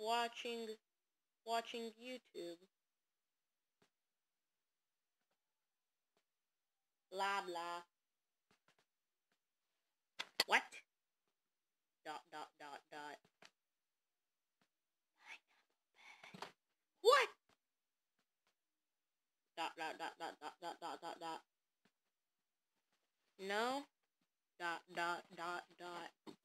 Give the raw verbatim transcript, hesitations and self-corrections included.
watching watching YouTube. Blah blah. What? Dot dot dot dot. What? Dot dot dot dot dot dot dot dot dot. No. Dot dot dot dot.